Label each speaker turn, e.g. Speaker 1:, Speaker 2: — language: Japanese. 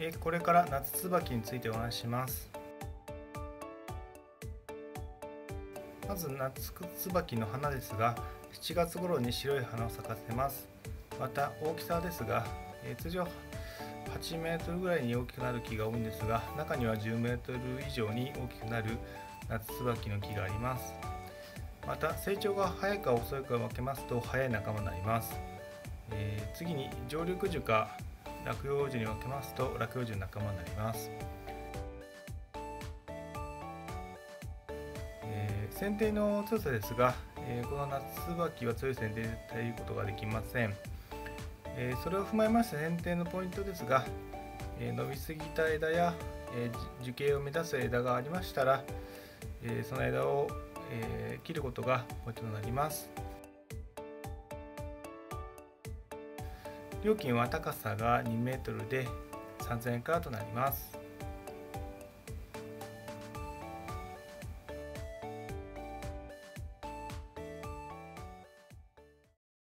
Speaker 1: これから夏椿についてお話しします。まず夏椿の花ですが、7月頃に白い花を咲かせます。また大きさですが、通常8メートルぐらいに大きくなる木が多いんですが、中には10メートル以上に大きくなる夏椿の木があります。また成長が早いか遅いかを分けますと早い仲間になります。次に常緑樹か落葉樹に分けますと落葉樹の仲間になります。剪定の強さですが、この夏椿は強い剪定で耐えることができません。それを踏まえまして剪定のポイントですが、伸びすぎた枝や、樹形を目指す枝がありましたら、その枝を、切ることがポイントとなります。料金は高さが2メートルで3000円からとなります。